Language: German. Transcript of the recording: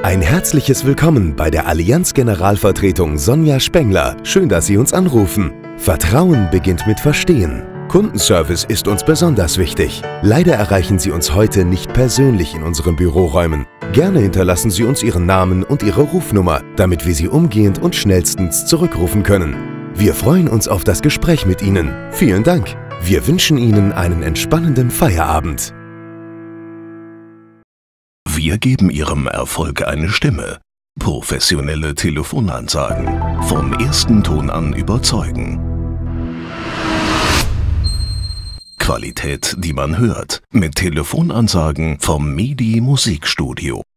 Ein herzliches Willkommen bei der Allianz Generalvertretung Sonja Spengler. Schön, dass Sie uns anrufen. Vertrauen beginnt mit Verstehen. Kundenservice ist uns besonders wichtig. Leider erreichen Sie uns heute nicht persönlich in unseren Büroräumen. Gerne hinterlassen Sie uns Ihren Namen und Ihre Rufnummer, damit wir Sie umgehend und schnellstens zurückrufen können. Wir freuen uns auf das Gespräch mit Ihnen. Vielen Dank. Wir wünschen Ihnen einen entspannenden Feierabend. Wir geben Ihrem Erfolg eine Stimme. Professionelle Telefonansagen. Vom ersten Ton an überzeugen. Qualität, die man hört. Mit Telefonansagen vom MIDI Musikstudio.